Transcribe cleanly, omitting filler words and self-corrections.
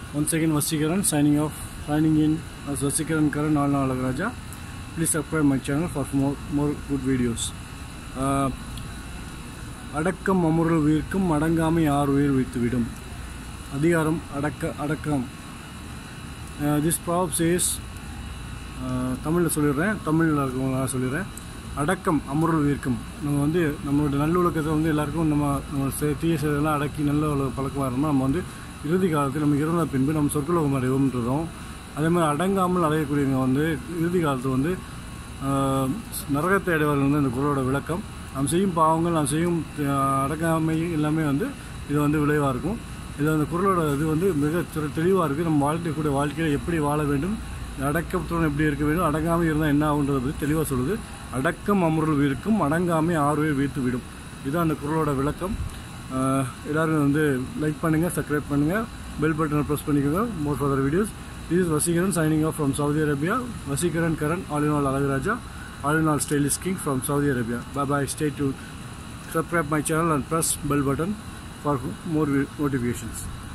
Once again, Vasikaran signing in as Vasikaran Karan Alna Alagaraja. Please subscribe my channel for more good videos. Adakkam Amurul Virkum Madangami Arvir with Vidum Adiaram Adakkam. This proverb says Tamil Solire Adakkam Amurul Virkum. Nalulaka on the Larkum Adaki Nalo Palakama இறுதி காலத்தில் நம்ம இறந்த பின்பு நம்ம சொர்க்கலோகம் அடைவோம்ன்றதும் அதே மாதிரி அடங்காமல் அடையக்கூடியவங்க வந்து இறுதி காலத்தில் வந்து நரகத்தை அடைவார்கள் வந்து இந்த குறளோட விளக்கம். நாம் செய்யும் பாவங்கள் நாம் செய்யும் அடங்காமை எல்லாமே வந்து இது வந்து விளைவாக இருக்கும். இது அந்த குறளோட இது வந்து மிக தெளிவாக இருக்குது. நம்ம வாழ்க்கைக்கூடிய வாழ்க்கையில் எப்படி வாழ வேண்டும், அடக்கத்துடன் எப்படி இருக்க வேண்டும், அடங்காமல் இருந்தால் என்ன ஆகுன்றது தெளிவாக சொல்லுது. அடக்கம் அமர்வில் இருக்கும், அடங்காமை ஆர்வே வீழ்த்து விடும். இதுதான் அந்த குறளோட விளக்கம். எல்லாரும் வந்து லைக் பண்ணுங்க, சப்ஸ்கிரைப் பண்ணுங்க, பெல் பட்டனை பிரஸ் பண்ணிக்கோங்க. more further videos. This is Vasikaran signing off from Saudi Arabia. Vasikaran Karan, all in all Alagaraja, all in all Stylist King from Saudi Arabia. Bye bye. Stay tuned. Subscribe my channel and press bell button for more notifications.